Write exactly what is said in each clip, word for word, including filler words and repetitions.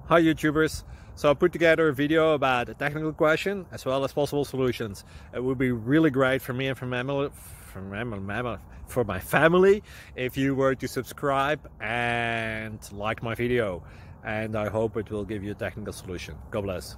Hi YouTubers! So I put together a video about a technical question as well as possible solutions. It would be really great for me and for my family, for my, for my family if you were to subscribe and like my video. And I hope it will give you a technical solution. God bless.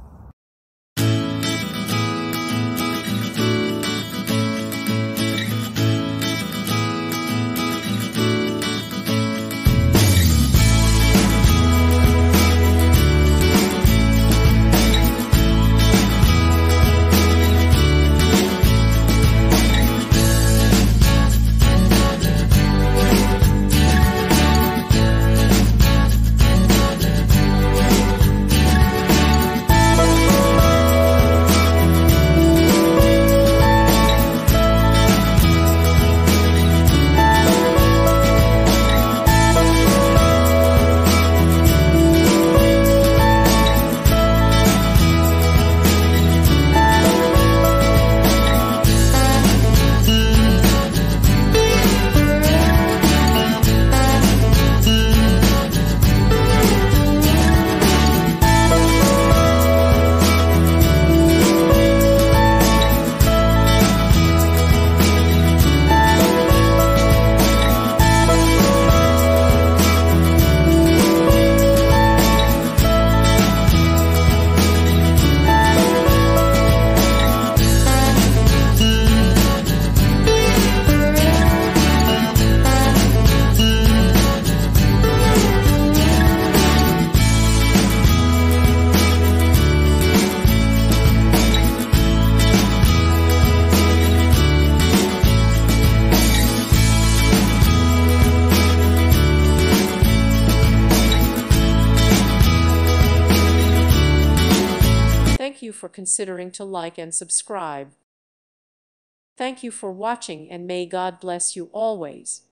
Thank you for considering to like and subscribe. Thank you for watching, and may God bless you always.